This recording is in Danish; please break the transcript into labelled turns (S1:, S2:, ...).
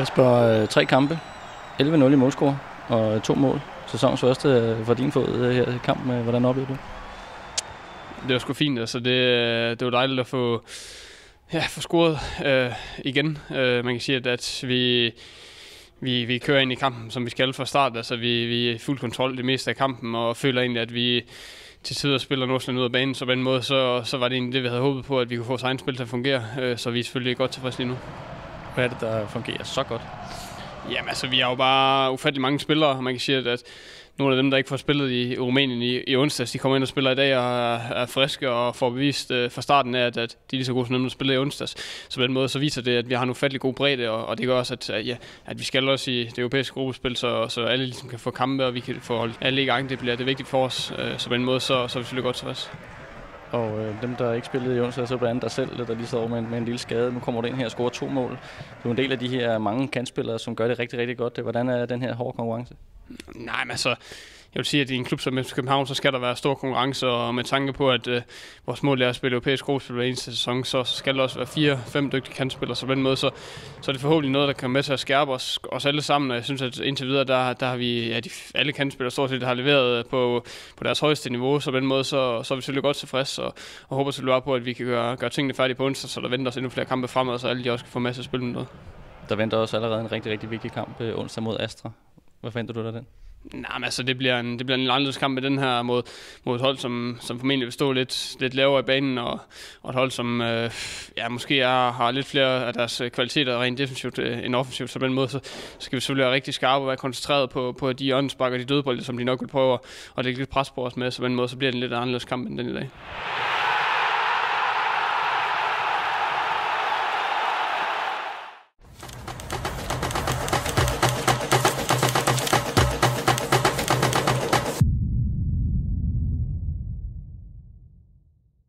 S1: Kasper, 3 kampe, 11-0 i målscore og 2 mål. Sæsonens første for din fod her i kampen. Hvordan oplevede du?
S2: Det var sgu fint. Altså det var dejligt at få scoret igen. Man kan sige, at vi kører ind i kampen, som vi skal fra start. Altså vi er i fuld kontrol det meste af kampen, og føler egentlig, at vi til tider spiller Nordsjælland ud af banen. Så på den måde, så var det egentlig det, vi havde håbet på, at vi kunne få vores egen spil til at fungere. Så vi er selvfølgelig godt tilfredse lige nu.
S1: Hvad er det, der fungerer så godt?
S2: Jamen altså, vi har jo bare ufattelig mange spillere, og man kan sige, at nogle af dem, der ikke får spillet i Rumænien i onsdags, de kommer ind og spiller i dag og er friske og får bevist fra starten af, at de er lige så gode som dem, der spiller i onsdags. Så på den måde så viser det, at vi har en ufattelig god bredde, og det gør også, at vi skal også i det europæiske gruppespil, så alle ligesom kan få kampe, og vi kan få holdt alle i gang. Det bliver det vigtigt for os. Så på den måde så er vi selvfølgelig godt tilfreds.
S1: Og dem, der ikke spillede i onsdag, så blandt andet dig selv, der lige står med en lille skade. Nu kommer du ind her og scorer 2 mål. Du er en del af de her mange kantspillere, som gør det rigtig, rigtig godt. Hvordan er den her hårde konkurrence?
S2: Nej, men altså, jeg vil sige, at i en klub som FC København, så skal der være stor konkurrence, og med tanke på, at vores mål er at spille europæisk gruppespil hver eneste sæson, så skal der også være 4-5 dygtige kantspillere. Så på den måde, så er det forhåbentlig noget, der kan med til at skærpe os alle sammen. Og jeg synes, at indtil videre, der har vi alle kantspillere stort set har leveret på deres højeste niveau. Så på den måde, så er vi selvfølgelig godt tilfreds, og håber selvfølgelig bare på, at vi kan gøre tingene færdige på onsdag, så der venter os endnu flere kampe fremad, så alle de også kan få masser af spil med noget.
S1: Der venter også allerede en rigtig, rigtig vigtig kamp onsdag mod Astra. Hvad forventer du af den?
S2: Nej, men altså det bliver en anderledes kamp i den her mod et hold, som formentlig vil stå lidt lavere i banen, og et hold, som måske har lidt flere af deres kvaliteter rent defensivt end offensivt. Så på den måde, så skal vi selvfølgelig være rigtig skarpe og være koncentreret på de hjørnespark og de dødbolde, som de nok vil prøve at lægge lidt pres på os med. Så på den måde, så bliver det en lidt anderledes kamp end den i dag.